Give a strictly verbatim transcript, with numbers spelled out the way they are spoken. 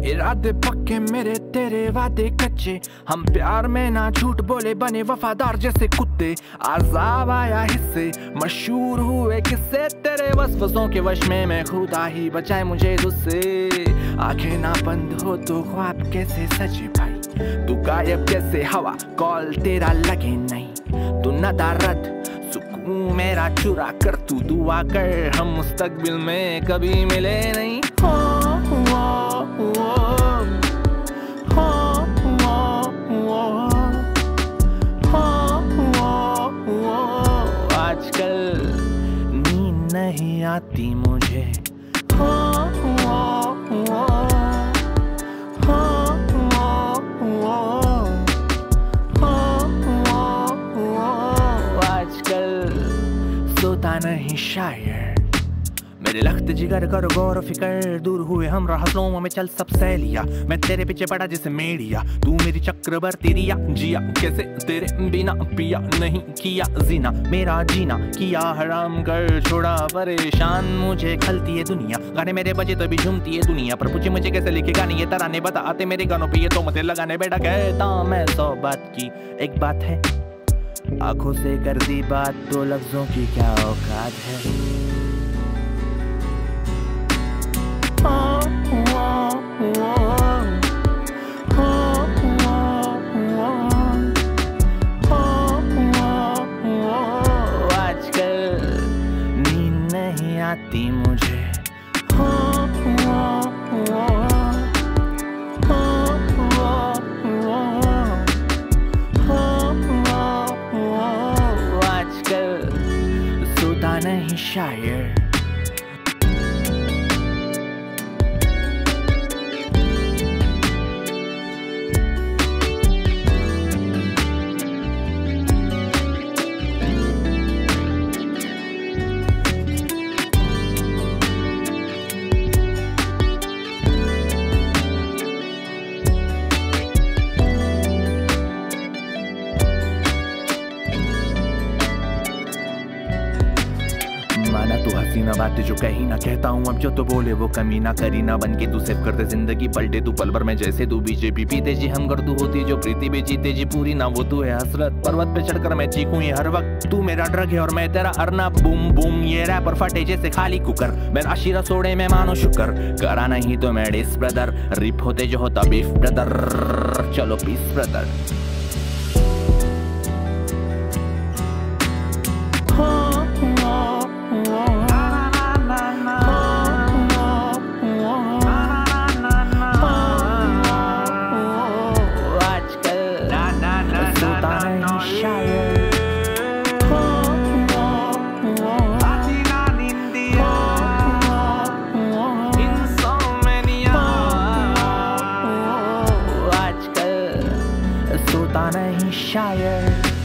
इरादे पक्के मेरे तेरे वादे कच्चे, हम प्यार में ना झूठ बोले बने वफादार जैसे कुत्ते। आजाब आया हिस्से मशहूर हुए किस्से, तेरे वसवसों के वश में मैं खुदा ही बचाए मुझे तुझसे। आंखें ना बंद हो तो ख्वाब कैसे सजे भाई, तू गायब कैसे हवा कॉल तेरा लगे नहीं। तू नदारद सुकून मेरा चुरा कर तू दुआ कर, हम मुस्तकबिल में कभी मिले नहीं। हो, हो, हो, हो, हो, हो, हो, आजकल नींद नहीं आती मुझे। हो, हो, हो, हो, हो, हो, आजकल सोता नहीं शायर। मेरे लख्त जिगर करो गौर फिकर, दूर हुए हम हंसलों में चल सब सहेलिया। मैं तेरे पीछे पड़ा जैसे मेड़िया, तू मेरी चक्रवर्ती रिया। जिया कैसे तेरे बिना, पिया नहीं किया जीना, मेरा जीना किया हराम कर छोड़ा परेशान। मुझे खलती है दुनिया, गाने मेरे बजे तो भी झूमती है दुनिया। पर पूछे मुझे कैसे लिखे गाने ये तराने, बता आते मेरे गानों पे ये तो मत लगाने। बेटा कहता मैं सौ बात की एक बात है, आंखों से कर दी बात दो लफ्जों की क्या औकात है। आजकल नींद नहीं आती मुझे। हो, हो, हो, हो, हो, हो, आजकल सोता नहीं शायर। माना तू हसीना बातें जो कही ना, कहता हूँ अब जो तो बोले वो कमी ना। करी ना बन के तू सेव कर दे जिंदगी, पलटे तू पल भर में जैसे तू बीजेपी पीते जी। हम कर तू होती जो प्रीति भी जीते जी पूरी ना, वो तू है हसरत पर्वत पे चढ़कर मैं चीखूं ये हर वक्त। तू मेरा ड्रग है और मैं तेरा अर्ना, बूम बूम ये रैपर फटे जैसे खाली कुकर। मेरा शीरा सोड़े में मानो शुक्र, करा नहीं तो मैं डिस ब्रदर। रिप होते जो होता बीफ ब्रदर, चलो पीस ब्रदर। सोता नहीं शायर।